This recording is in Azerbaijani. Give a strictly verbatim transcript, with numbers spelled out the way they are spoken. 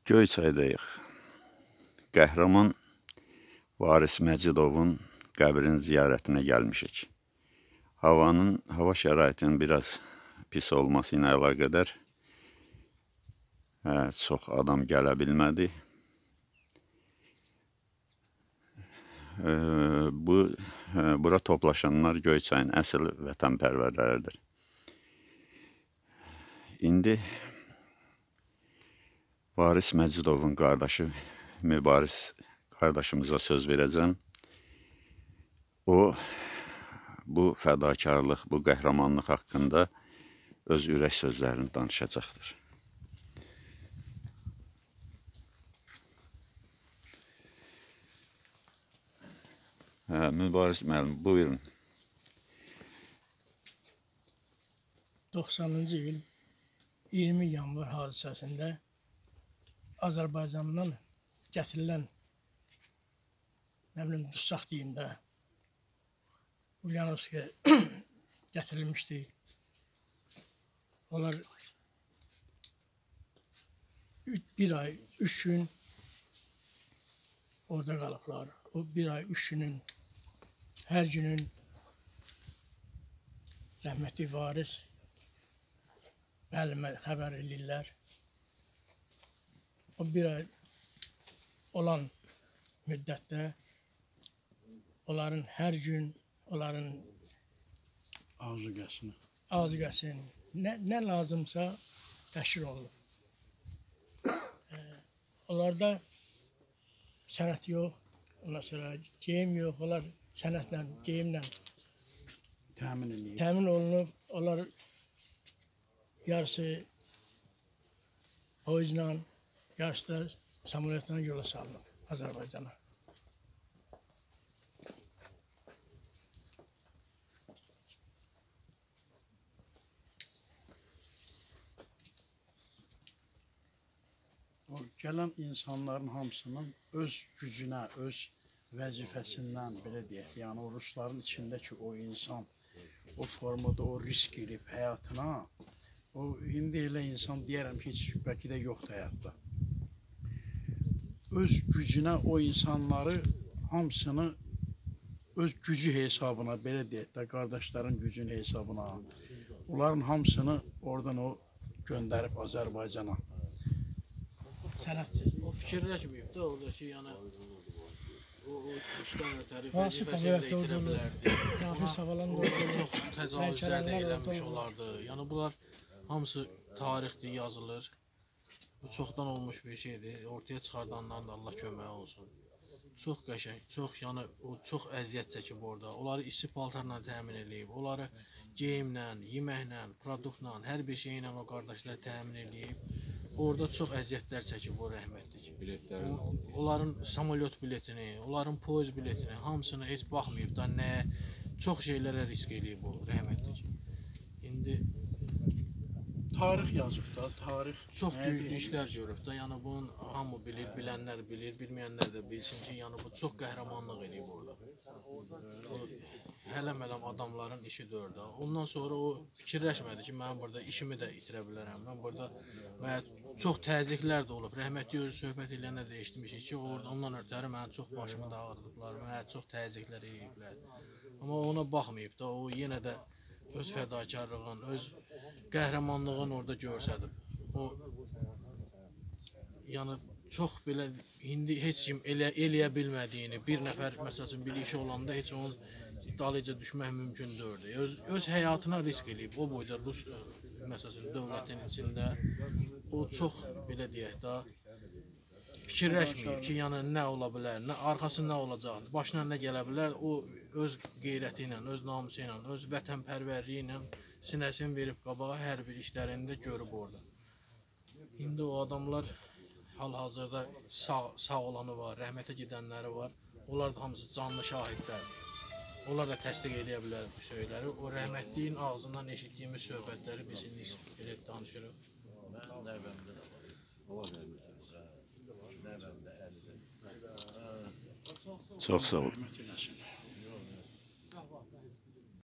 Göyçaydayıq. Qəhrəman Varis Məcidovun qəbrinin ziyarətinə gəlmişik. Havanın, hava şəraitinin biraz pis olması ilə əlaqədar hə, çox adam gələ bilmədi. E, bu, hə, bura toplaşanlar Göyçayın əsl vətənpərvərləridir. İndi Varis Məcidovun qardaşı Mübariz qardaşımıza söz verəcəm. O, bu fədakarlıq, bu qəhrəmanlıq haqqında öz ürək sözlərini danışacaqdır. Hə, Mübariz müəllim, buyurun. doxsanıncı il iyirmi yanvar hadisəsində Azərbaycandan gətirilən, nə bilim, dustaq deyim də, Ulyanovskiyə gətirilmişdi. Onlar bir ay, üç gün orada qalıblar. O bir ay, üç günün, hər günün rəhmətli Varis müəllimə xəbər edirlər. O bir ay olan müddətdə onların hər gün, onların azuqəsini, azuqəsini, nə, nə lazımsa təşkil olunur. E, onlarda sənət yox, ondan sonra geyim yox, onlar sənətlə, geyimlə təmin edilib. Təmin olunub, onlar yarısı poizlə, yarısı da samolyotla yola salınıb Azərbaycana. O gələn insanların hamısının öz gücünə, öz vəzifəsindən, belə deyək, yəni o Rusların içindəki o insan o formada o risk edib həyatına, o indi elə insan deyərəm ki, heç bəlkə də yoxdur həyatda. Öz gücünə o insanları hamısını öz gücü hesabına, belə deyək də, qardaşların gücünün hesabına, onların hamısını oradan o göndərib Azərbaycana. Sənətsiz. O fikirləşməyib də oradakı, yəni o işdən ötəri Vasif vəzifəsini də itirə bilərdi. Rafi Savalan da Çox təcavüzlər də eləmiş olardı. Yəni bunlar hamısı tarixdir, yazılır. Bu çoxdan olmuş bir şeydir. Ortaya çıxardanların da Allah köməyi olsun. Çox qəşəng, çox, yəni o çox əziyyət çəkib orada. Onları isti paltarla təmin edib, onları geyimlə, yeməklə, produktla, hər bir şeylə o qardaşlar təmin edib. Orada çox əziyyətlər çəkib o rəhmətlik. Onların samolyot biletini, onların poiz biletini, hamısını heç baxmayıb da nəyə, çox şeylərə risk eləyib o rəhmətlik. İndi tarix yazıb da, tarix çox güclü işlər görüb da, yəni bunun hamı bilir, bilənlər bilir, bilməyənlər də bilsin ki, yəni bu çox qəhrəmanlıq edib orada. Hələm-hələm adamların işidir orada. Ondan sonra o fikirləşmədi ki, mən burada işimi də itirə bilərəm. Mən burada çox təzyiqlər də olub. Rəhmətli özü söhbət eləyəndə də eşitmişik ki, orada ondan ötəri mənə çox başımı da ağrıdıblar, mənə çox təzyiqlər eləyiblər. Amma ona baxmayıb da, o yenə də öz fədakarlığın, öz qəhrəmanlığın orada görsədib. O, yəni çox belə, indi heç kim elə, eləyə bilmədiyini, bir nəfər, məsəl üçün, bir işi olanda heç onun dalıca düşmək mümkün deyildi. Öz, öz həyatına risk eləyib, o boyda Rus, məsəl üçün, dövlətin içində o çox, belə deyək da, fikirləşməyib ki, yəni nə ola bilər, nə, arxası nə olacaq, başına nə gələ bilər, o öz qeyrəti ilə, öz namusu ilə, öz vətənpərvərliyi ilə sinəsini verib qabağa hər bir işlərində görüb orada. İndi o adamlar hal-hazırda sağ, sağ olanı var, rəhmətə gedənləri var, onlar da hamısı canlı şahidlər. Onlar da təsdiq edə bilər bu söyləri. O rəhmətliyin ağzından eşitdiyimiz söhbətləri biz indi elə danışırıq. Çox sağ olun. hörmət eləsin.